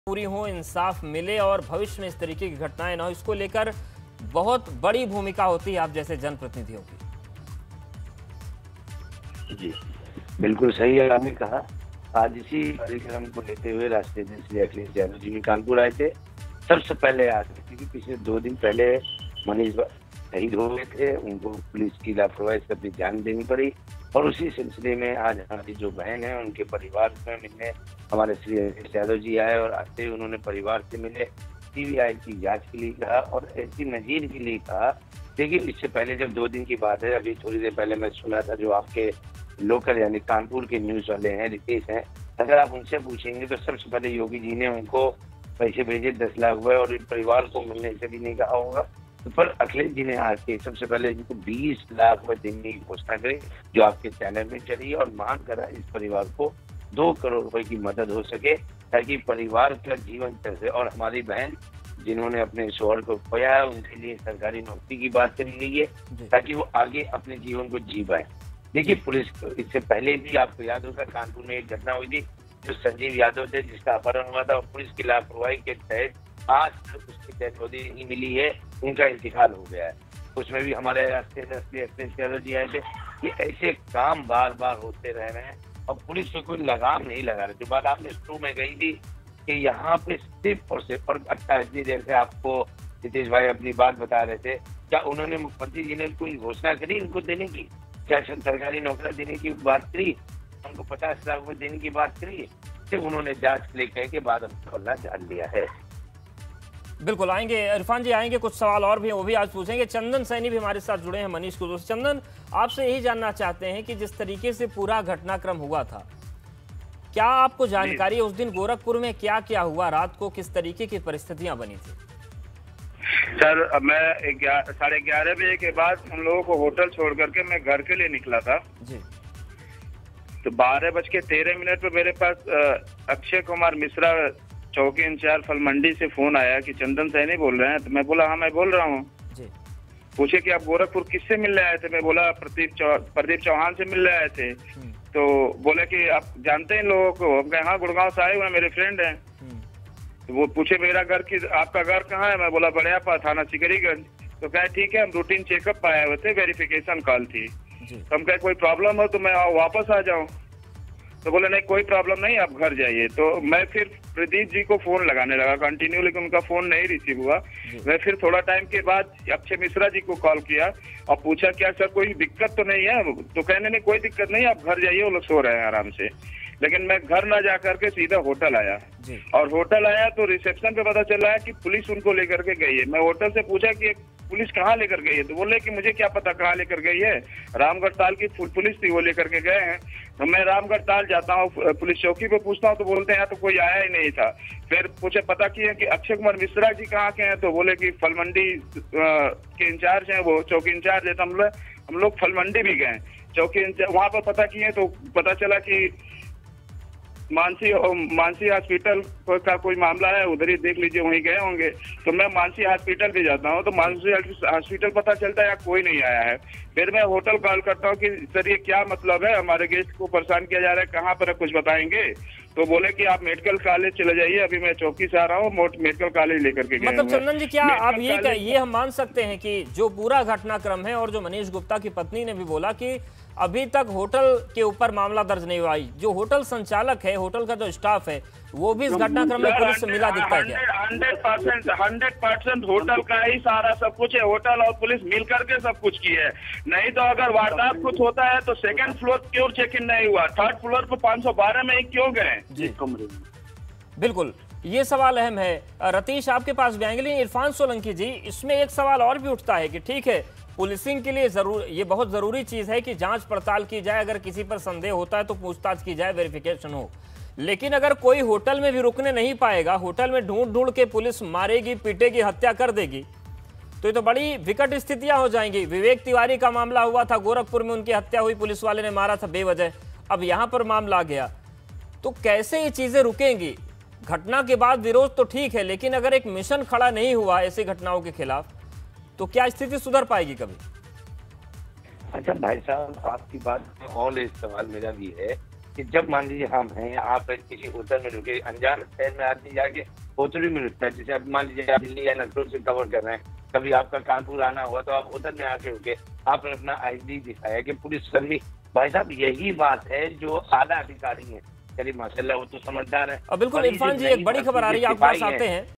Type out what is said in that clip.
पूरी हो, इंसाफ मिले और भविष्य में इस तरीके की घटनाएं ना हो, इसको लेकर बहुत बड़ी भूमिका होती है आप जैसे जनप्रतिनिधियों की। जी, बिल्कुल सही है आपने कहा। आज इसी कार्यक्रम को लेते हुए राष्ट्रीय अध्यक्ष श्री अखिलेश यादव जी भी कानपुर आए थे। सबसे पहले आज, क्योंकि पिछले 2 दिन पहले मनीष शहीद हो गए थे, उनको पुलिस की लापरवाही से अपनी जान देनी पड़ी और उसी सिलसिले में आज हमारी जो बहन है उनके परिवार में मिलने हमारे श्री अखिलेश यादव जी आए और आते ही उन्होंने परिवार से मिले, सीबीआई की जांच के लिए कहा और ऐसी नजीर के लिए कहा। देखिए, इससे पहले जब 2 दिन की बात है, अभी थोड़ी देर पहले मैं सुना था, जो आपके लोकल यानी कानपुर के न्यूज वाले हैं, रितेश हैं, अगर आप उनसे पूछेंगे तो सबसे पहले योगी जी ने उनको पैसे भेजे 10 लाख रुपए और परिवार को मिलने से भी नहीं कहा होगा। तो पर अखिलेश जी ने आके सबसे पहले इनको 20 लाख रुपए देने की घोषणा करी, जो आपके चैनल में चली, और मांग करा इस परिवार को 2 करोड़ रुपए की मदद हो सके ताकि परिवार का जीवन चल सके। और हमारी बहन जिन्होंने अपने शोहर को खोया है, उनके लिए सरकारी नौकरी की बात करी गई है ताकि वो आगे अपने जीवन को जी पाए। देखिए, पुलिस इससे पहले भी आपको याद होगा कानपुर में एक घटना हुई थी, जो संजीव यादव थे जिसका अपहरण हुआ था और पुलिस की लापरवाही के तहत आज तक उसकी डेड बॉडी नहीं मिली है, उनका इंतकाल हो गया है। उसमें भी हमारे राष्ट्रीय अध्यक्ष यादव जी आए थे। ये ऐसे काम बार बार होते रह रहे हैं और पुलिस पे कोई लगाम नहीं लगा रहे। जो बात आपने शुरू में कही थी कि यहाँ पे सिर्फ और सिर्फ, और अच्छा इतनी देर से आपको नितीश भाई अपनी बात बता रहे थे, क्या उन्होंने मुख्यमंत्री जी ने कोई घोषणा करी इनको देने की? क्या सरकारी नौकरी देने की बात करी? उनको 50 लाख रुपए देने की बात करी? सिर्फ उन्होंने जांच के लिए कह के बाद हमला जान लिया है। बिल्कुल आएंगे इरफान जी, आएंगे, कुछ सवाल और भी हैं वो भी आज पूछेंगे। चंदन सैनी भी हमारे साथ जुड़े हैं मनीष कुजूर से। चंदन, आपसे यही जानना चाहते हैं कि जिस तरीके से पूरा घटनाक्रम हुआ था, क्या आपको जानकारी है उस दिन गोरखपुर में क्या क्या हुआ, रात को किस तरीके की परिस्थितियां बनी थी? सर, मैं 11:30 बजे के बाद हम लोगों को होटल छोड़ करके मैं घर के लिए निकला था जी। तो 12:13 पे मेरे पास अक्षय कुमार मिश्रा, चौकी इंचार्ज फल मंडी से फोन आया कि चंदन सैनी बोल रहे हैं। तो मैं बोला हाँ मैं बोल रहा हूँ। पूछे कि आप गोरखपुर किससे मिलने आए थे? मैं बोला प्रदीप चौहान से मिलने आए थे। तो बोले कि आप जानते हैं इन लोगों को? हम कहे हाँ, गुड़गांव से आए हुए हैं, मेरे फ्रेंड हैं। तो वो पूछे मेरा घर आपका घर कहाँ है? मैं बोला बड़ियापा, थाना सिकरीगंज। तो कहे ठीक है, हम रूटीन चेकअप आए हुए थे, वेरिफिकेशन कॉल थी। तो हम कहे कोई प्रॉब्लम हो तो मैं वापस आ जाऊँ? तो बोले नहीं कोई प्रॉब्लम नहीं, आप घर जाइए। तो मैं फिर प्रदीप जी को फोन लगाने लगा कंटिन्यू, लेकिन उनका फोन नहीं रिसीव हुआ। मैं फिर थोड़ा टाइम के बाद अक्षय मिश्रा जी को कॉल किया और पूछा क्या सर कोई दिक्कत तो नहीं है? तो कहने नहीं कोई दिक्कत नहीं, आप घर जाइए, वो लोग सो रहे हैं आराम से। लेकिन मैं घर ना जा करके सीधा होटल आया और होटल आया तो रिसेप्शन पे पता चला है कि पुलिस उनको लेकर के गई है। मैं होटल से पूछा कि पुलिस कहाँ लेकर गई है? तो बोले कि मुझे क्या पता कहाँ लेकर गई है, रामगढ़ ताल की पुलिस थी, वो लेकर के गए हैं। तो मैं रामगढ़ ताल जाता हूँ, पुलिस चौकी पे पूछता हूँ तो बोलते हैं यहाँ तो कोई आया ही नहीं था। फिर पूछे पता किए कि अक्षय कुमार मिश्रा जी कहाँ के हैं? तो बोले कि फल मंडी के इंचार्ज हैं, वो चौकी इंचार्ज है। तो हम लोग फल मंडी भी गए, चौकी इंचार्ज वहाँ पर पता किए तो पता चला कि मानसी हॉस्पिटल का कोई मामला है, उधर ही देख लीजिए, वहीं गए होंगे। तो मैं मानसी हॉस्पिटल भी जाता हूँ तो मानसी हॉस्पिटल पता चलता है यहाँ कोई नहीं आया है। फिर मैं होटल कॉल करता हूँ कि सर ये क्या मतलब है, हमारे गेस्ट को परेशान किया जा रहा है, कहाँ पर है कुछ बताएंगे? तो बोले कि आप मेडिकल कॉलेज चले जाइए, अभी मैं चौकी से आ रहा हूँ, मेडिकल कॉलेज लेकर के गए। मतलब चंदन जी, क्या आप ये हम मान सकते हैं कि जो पूरा घटनाक्रम है, और जो मनीष गुप्ता की पत्नी ने भी बोला कि अभी तक होटल के ऊपर मामला दर्ज नहीं हुआ, जो होटल संचालक है, होटल का जो स्टाफ है, वो भी इस घटनाक्रम में पुलिस से मिला दिखता है? 100% होटल का ही सारा सब कुछ है, होटल और पुलिस मिल करके सब कुछ की है। नहीं तो अगर वारदात कुछ होता है तो 2nd फ्लोर क्यों चेक इन नहीं हुआ, 3rd फ्लोर पर 512 में ही क्यों गए? बिल्कुल, ये सवाल अहम है। रतीश, आपके पास भी आएंगे, लेकिन इरफान सोलंकी जी, इसमें एक सवाल और भी उठता है कि ठीक है, पुलिसिंग के लिए ये बहुत जरूरी चीज है कि जांच पड़ताल की जाए, अगर किसी पर संदेह होता है तो पूछताछ की जाए, वेरिफिकेशन हो। लेकिन अगर कोई होटल में भी रुकने नहीं पाएगा, होटल में ढूंढ ढूंढ के पुलिस मारेगी, पीटेगी, हत्या कर देगी, तो ये तो बड़ी विकट स्थितियां हो जाएंगी। विवेक तिवारी का मामला हुआ था, गोरखपुर में उनकी हत्या हुई, पुलिस वाले ने मारा था बेवजह, अब यहां पर मामला आ गया। तो कैसे ये चीजें रुकेंगी? घटना के बाद विरोध तो ठीक है, लेकिन अगर एक मिशन खड़ा नहीं हुआ ऐसी घटनाओं के खिलाफ, तो क्या स्थिति सुधर पाएगी कभी? अच्छा भाई साहब, आपकी बात में और एक सवाल मेरा भी है कि जब मान लीजिए हम हैं, आप किसी होटल में रुके, अनजान शहर में आदमी जाके होटल में रुकता है। जैसे अब मान लीजिए आप दिल्ली या लखनऊ से कवर कर रहे हैं, कभी आपका कानपुर आना हुआ तो आप होटल में आके रुके, आपने अपना ID दिखाया कि पुलिस कर्मी। भाई साहब यही बात है जो आला अधिकारी है, चलिए माशाल्लाह वो तो समझदार है। बिल्कुल इरफान जी, एक बड़ी खबर आ रही है, आपके पास आते हैं।